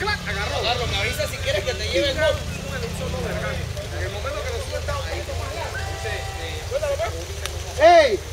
¡clac! Agarró. Agarro, me avisa si quieres que te lleve el bote. En el momento que lo suelta un poquito más largo, ¡Ey!